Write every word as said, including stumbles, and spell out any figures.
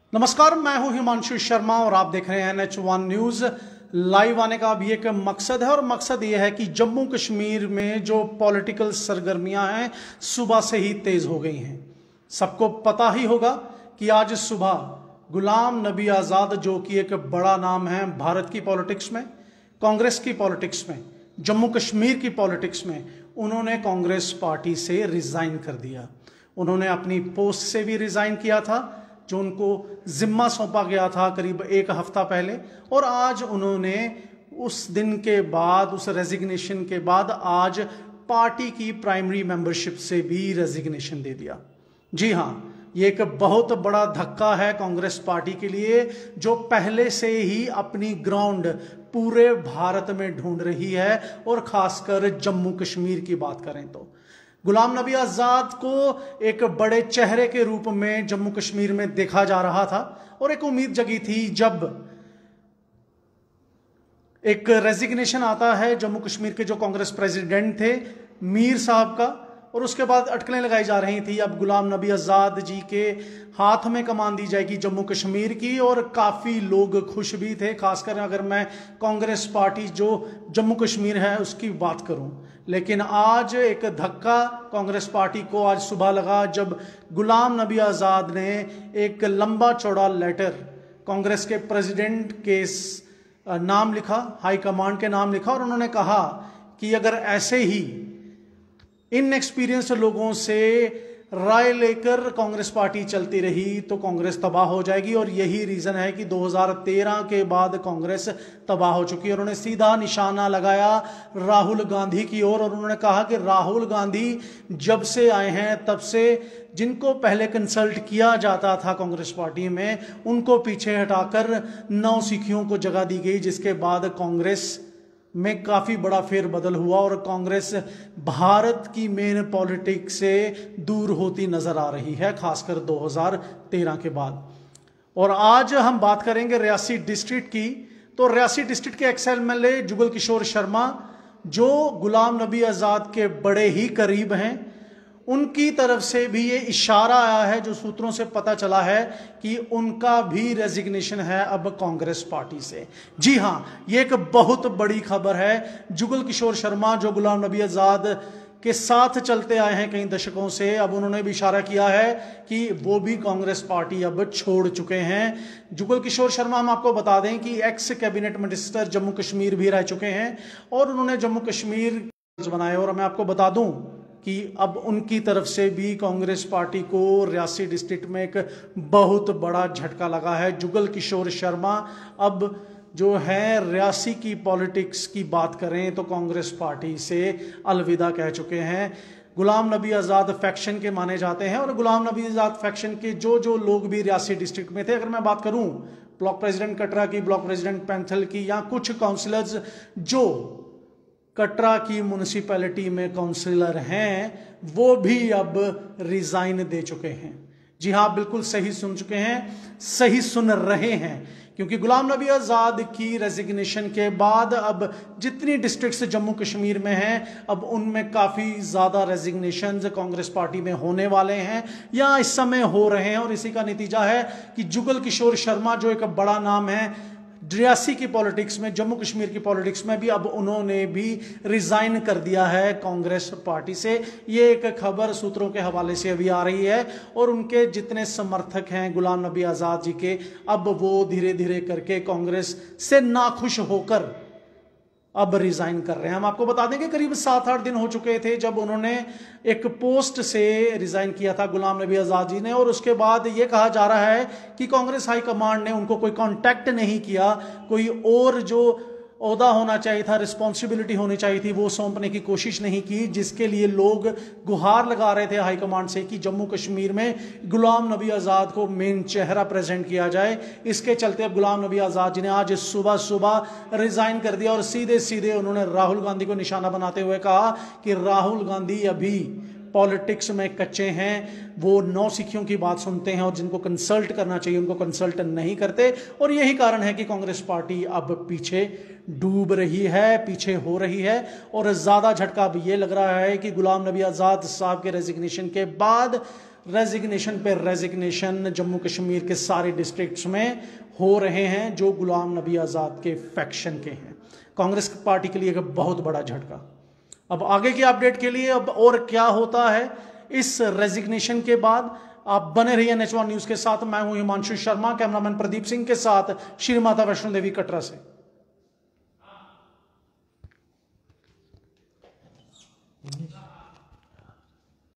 नमस्कार, मैं हूं हिमांशु शर्मा और आप देख रहे हैं N H one news. Live आने का भी एक मकसद है और मकसद यह है कि जम्मू कश्मीर में जो पॉलिटिकल सरगर्मियां हैं सुबह से ही तेज हो गई हैं। सबको पता ही होगा कि आज सुबह गुलाम नबी आज़ाद, जो कि एक बड़ा नाम है भारत की पॉलिटिक्स में, कांग्रेस की पॉलिटिक्स में, जम्मू कश्मीर की पॉलिटिक्स में, उन्होंने कांग्रेस पार्टी से रिजाइन कर दिया। उन्होंने अपनी पोस्ट से भी रिजाइन किया था जो उनको जिम्मा सौंपा गया था करीब एक हफ्ता पहले, और आज उन्होंने उस दिन के बाद, उस रेजिग्नेशन के बाद, आज पार्टी की प्राइमरी मेंबरशिप से भी रेजिग्नेशन दे दिया। जी हाँ, ये एक बहुत बड़ा धक्का है कांग्रेस पार्टी के लिए, जो पहले से ही अपनी ग्राउंड पूरे भारत में ढूंढ रही है। और खासकर जम्मू कश्मीर की बात करें तो गुलाम नबी आज़ाद को एक बड़े चेहरे के रूप में जम्मू कश्मीर में देखा जा रहा था और एक उम्मीद जगी थी जब एक रेजिग्नेशन आता है जम्मू कश्मीर के जो कांग्रेस प्रेसिडेंट थे मीर साहब का, और उसके बाद अटकलें लगाई जा रही थी अब गुलाम नबी आज़ाद जी के हाथ में कमान दी जाएगी जम्मू कश्मीर की। और काफ़ी लोग खुश भी थे, खासकर अगर मैं कांग्रेस पार्टी जो जम्मू कश्मीर है उसकी बात करूं। लेकिन आज एक धक्का कांग्रेस पार्टी को आज सुबह लगा जब गुलाम नबी आज़ाद ने एक लंबा चौड़ा लेटर कांग्रेस के प्रेसिडेंट के नाम लिखा, हाई कमांड के नाम लिखा, और उन्होंने कहा कि अगर ऐसे ही इनएक्सपीरियंस्ड लोगों से राय लेकर कांग्रेस पार्टी चलती रही तो कांग्रेस तबाह हो जाएगी। और यही रीजन है कि दो हज़ार तेरह के बाद कांग्रेस तबाह हो चुकी है। उन्होंने सीधा निशाना लगाया राहुल गांधी की ओर, और उन्होंने कहा कि राहुल गांधी जब से आए हैं तब से जिनको पहले कंसल्ट किया जाता था कांग्रेस पार्टी में, उनको पीछे हटाकर नौ सिखियों को जगह दी गई, जिसके बाद कांग्रेस में काफ़ी बड़ा फेरबदल हुआ और कांग्रेस भारत की मेन पॉलिटिक्स से दूर होती नजर आ रही है, खासकर दो हज़ार तेरह के बाद। और आज हम बात करेंगे रियासी डिस्ट्रिक्ट की। तो रियासी डिस्ट्रिक्ट के ex M L A Jugal Kishore Sharma, जो गुलाम नबी आज़ाद के बड़े ही करीब हैं, उनकी तरफ से भी ये इशारा आया है, जो सूत्रों से पता चला है कि उनका भी रेजिग्नेशन है अब कांग्रेस पार्टी से। जी हाँ, ये एक बहुत बड़ी खबर है। जुगल किशोर शर्मा, जो गुलाम नबी आज़ाद के साथ चलते आए हैं कई दशकों से, अब उन्होंने भी इशारा किया है कि वो भी कांग्रेस पार्टी अब छोड़ चुके हैं। जुगल किशोर शर्मा, हम आपको बता दें कि ex cabinet minister Jammu Kashmir भी रह चुके हैं और उन्होंने जम्मू कश्मीर बनाए। और मैं आपको बता दूं कि अब उनकी तरफ से भी कांग्रेस पार्टी को रियासी डिस्ट्रिक्ट में एक बहुत बड़ा झटका लगा है। जुगल किशोर शर्मा अब जो है रियासी की पॉलिटिक्स की बात करें तो कांग्रेस पार्टी से अलविदा कह चुके हैं। गुलाम नबी आज़ाद फैक्शन के माने जाते हैं और गुलाम नबी आज़ाद फैक्शन के जो जो लोग भी रियासी डिस्ट्रिक्ट में थे, अगर मैं बात करूं ब्लॉक प्रेसिडेंट कटरा की, ब्लॉक प्रेसिडेंट पैंथल की, या कुछ काउंसिलर्स जो कटरा की म्यूनिसिपैलिटी में काउंसिलर हैं, वो भी अब रिजाइन दे चुके हैं। जी हाँ, बिल्कुल सही सुन चुके हैं, सही सुन रहे हैं, क्योंकि गुलाम नबी आज़ाद की रेजिग्नेशन के बाद अब जितनी डिस्ट्रिक्ट्स जम्मू कश्मीर में हैं, अब उनमें काफ़ी ज़्यादा रेजिग्नेशंस कांग्रेस पार्टी में होने वाले हैं या इस समय हो रहे हैं। और इसी का नतीजा है कि जुगल किशोर शर्मा, जो एक बड़ा नाम है रियासी की पॉलिटिक्स में, जम्मू कश्मीर की पॉलिटिक्स में भी, अब उन्होंने भी रिजाइन कर दिया है कांग्रेस पार्टी से। ये एक खबर सूत्रों के हवाले से अभी आ रही है और उनके जितने समर्थक हैं गुलाम नबी आज़ाद जी के, अब वो धीरे धीरे करके कांग्रेस से नाखुश होकर अब रिजाइन कर रहे हैं। हम आपको बता दें कि करीब सात आठ दिन हो चुके थे जब उन्होंने एक पोस्ट से रिजाइन किया था गुलाम नबी आज़ाद जी ने, और उसके बाद ये कहा जा रहा है कि कांग्रेस हाईकमांड ने उनको कोई कांटेक्ट नहीं किया, कोई और जो ओहदा होना चाहिए था, रिस्पॉन्सिबिलिटी होनी चाहिए थी, वो सौंपने की कोशिश नहीं की, जिसके लिए लोग गुहार लगा रहे थे हाईकमांड से कि जम्मू कश्मीर में गुलाम नबी आज़ाद को मेन चेहरा प्रेजेंट किया जाए। इसके चलते अब गुलाम नबी आज़ाद जी ने आज सुबह सुबह रिजाइन कर दिया और सीधे सीधे उन्होंने राहुल गांधी को निशाना बनाते हुए कहा कि राहुल गांधी अभी पॉलिटिक्स में कच्चे हैं, वो नौ सिखियों की बात सुनते हैं और जिनको कंसल्ट करना चाहिए उनको कंसल्ट नहीं करते। और यही कारण है कि कांग्रेस पार्टी अब पीछे डूब रही है, पीछे हो रही है। और ज़्यादा झटका अब ये लग रहा है कि गुलाम नबी आज़ाद साहब के रेजिग्नेशन के बाद रेजिग्नेशन पे रेजिग्नेशन जम्मू कश्मीर के सारे डिस्ट्रिक्ट्स में हो रहे हैं जो गुलाम नबी आज़ाद के फैक्शन के हैं। कांग्रेस पार्टी के लिए एक बहुत बड़ा झटका। अब आगे की अपडेट के लिए अब और क्या होता है इस रेजिग्नेशन के बाद, आप बने रहिए एन एच वन न्यूज के साथ। मैं हूं हिमांशु शर्मा, कैमरामैन प्रदीप सिंह के साथ श्री माता वैष्णो देवी कटरा से।